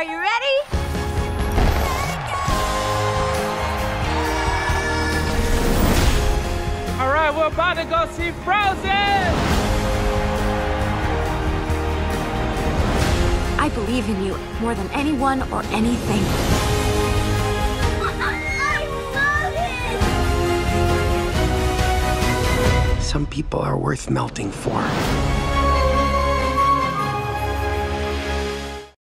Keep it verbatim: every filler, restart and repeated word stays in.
Are you ready? All right, we're about to go see Frozen! I believe in you more than anyone or anything. Some people are worth melting for.